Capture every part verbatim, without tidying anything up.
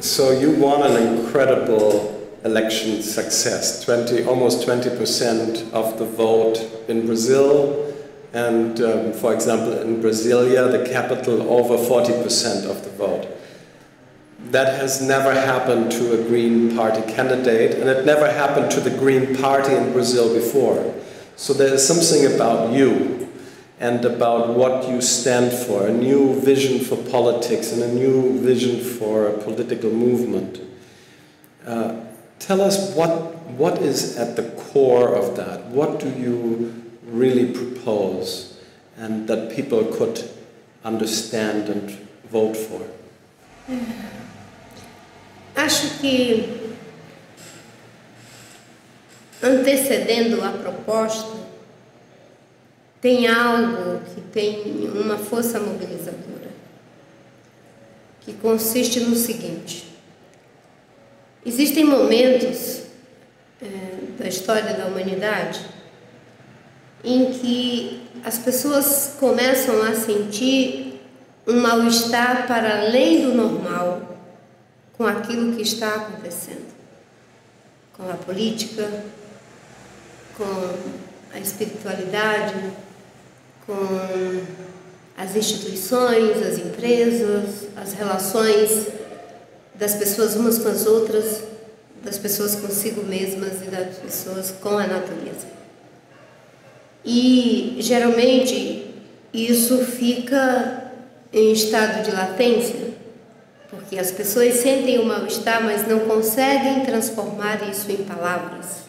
So you won an incredible election success, twenty, almost twenty percent of the vote in Brazil, and um, for example in Brasilia, the capital, over forty percent of the vote. That has never happened to a Green Party candidate, and it never happened to the Green Party in Brazil before. So there is something about you and about what you stand for, a new vision for politics and a new vision for a political movement. Uh, tell us what, what is at the core of that? What do you really propose and that people could understand and vote for? Acho que, antecedendo a proposta, tem algo que tem uma força mobilizadora, que consiste no seguinte: existem momentos é, da história da humanidade em que as pessoas começam a sentir um mal-estar para além do normal com aquilo que está acontecendo, com a política, com a espiritualidade, com as instituições, as empresas, as relações das pessoas umas com as outras, das pessoas consigo mesmas e das pessoas com a natureza. E geralmente isso fica em estado de latência, porque as pessoas sentem o mal-estar, mas não conseguem transformar isso em palavras.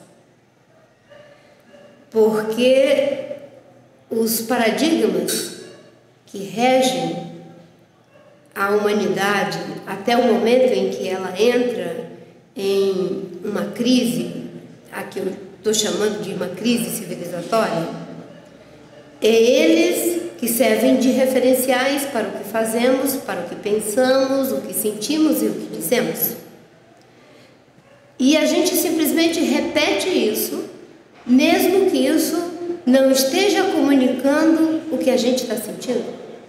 Porque os paradigmas que regem a humanidade até o momento em que ela entra em uma crise, a que eu estou chamando de uma crise civilizatória, é eles que servem de referenciais para o que fazemos, para o que pensamos, o que sentimos e o que dizemos. E a gente simplesmente repete isso, mesmo que isso não esteja comunicando o que a gente está sentindo.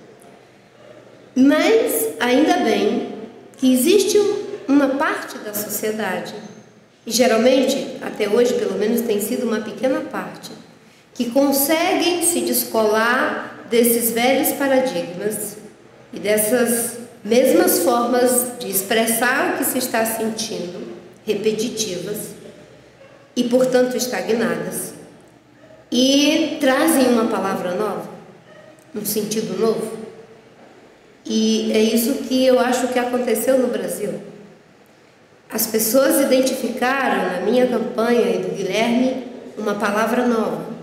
Mas, ainda bem, que existe uma parte da sociedade, e geralmente, até hoje pelo menos tem sido uma pequena parte, que conseguem se descolar desses velhos paradigmas e dessas mesmas formas de expressar o que se está sentindo, repetitivas e, portanto, estagnadas, e trazem uma palavra nova, um sentido novo. E é isso que eu acho que aconteceu no Brasil. As pessoas identificaram na minha campanha e do Guilherme uma palavra nova.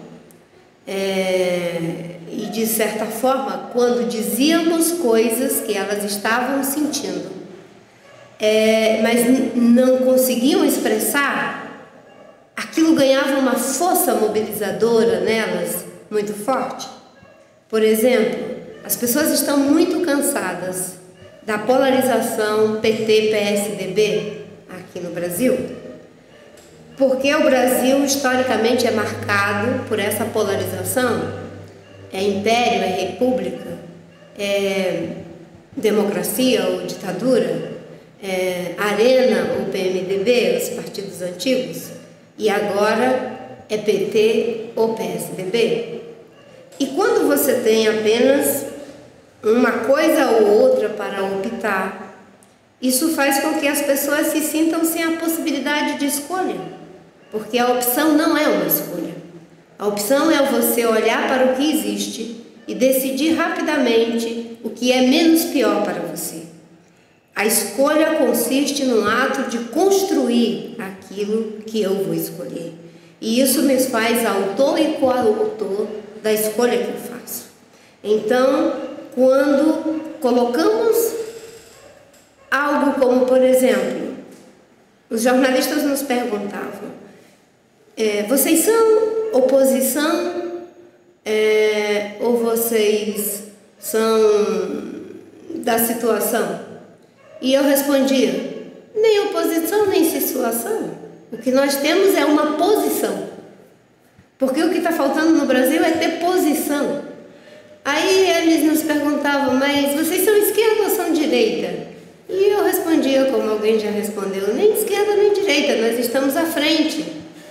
É, e de certa forma, quando dizíamos coisas que elas estavam sentindo, é, mas não conseguiam expressar, aquilo ganhava uma força mobilizadora nelas muito forte. Por exemplo, as pessoas estão muito cansadas da polarização P T P S D B aqui no Brasil, porque o Brasil historicamente é marcado por essa polarização. É império, é república, é democracia ou ditadura, é Arena ou P M D B, os partidos antigos, e agora é P T ou P S D B. E quando você tem apenas uma coisa ou outra para optar, isso faz com que as pessoas se sintam sem a possibilidade de escolha, porque a opção não é uma escolha. A opção é você olhar para o que existe e decidir rapidamente o que é menos pior para você. A escolha consiste no ato de construir aquilo que eu vou escolher. E isso me faz autor e coautor da escolha que eu faço. Então, quando colocamos algo como, por exemplo, os jornalistas nos perguntavam, é, vocês são oposição é, ou vocês são da situação? E eu respondia, nem oposição nem situação. O que nós temos é uma posição, porque o que está faltando no Brasil é ter posição. Aí eles nos perguntavam, mas vocês são esquerda ou são direita? E eu respondia, respondia como alguém já respondeu, nem esquerda nem direita, nós estamos à frente.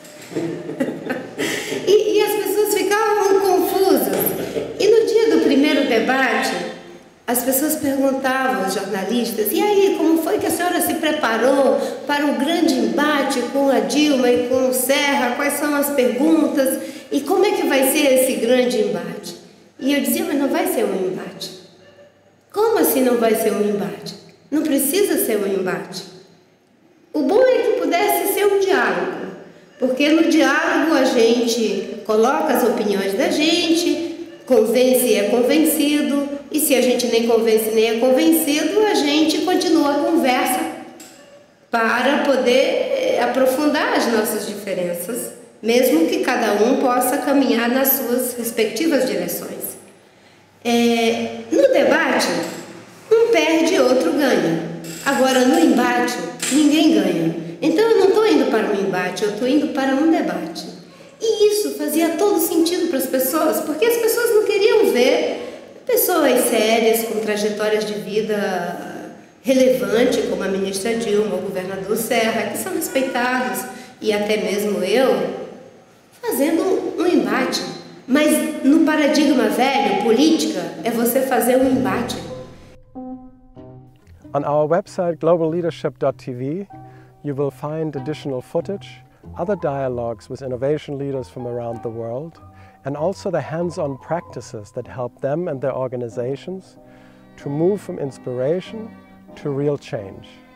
e, e as pessoas ficavam confusas. E no dia do primeiro debate, as pessoas perguntavam aos jornalistas, e aí, como foi que a senhora se preparou para o grande embate com a Dilma e com o Serra? Quais são as perguntas? E como é que vai ser esse grande embate? E eu dizia, mas não vai ser um embate. Como assim não vai ser um embate? Não precisa ser um embate. O bom é que pudesse ser um diálogo, porque no diálogo a gente coloca as opiniões da gente, convence e é convencido, e se a gente nem convence nem é convencido, a gente continua a conversa para poder aprofundar as nossas diferenças, mesmo que cada um possa caminhar nas suas respectivas direções. É, no debate, um perde e outro ganha. Agora, no embate, ninguém ganha. Então, eu não estou indo para um embate, eu estou indo para um debate. E isso fazia todo sentido para as pessoas, porque as pessoas não queriam ver pessoas sérias, com trajetórias de vida relevante, como a ministra Dilma, o governador Serra, que são respeitados, e até mesmo eu, fazendo um embate. Mas no paradigma velho, política, é você fazer um embate. On our website global leadership dot t v, you will find additional footage, other dialogues with innovation leaders from around the world, and also the hands-on practices that help them and their organizations to move from inspiration to real change.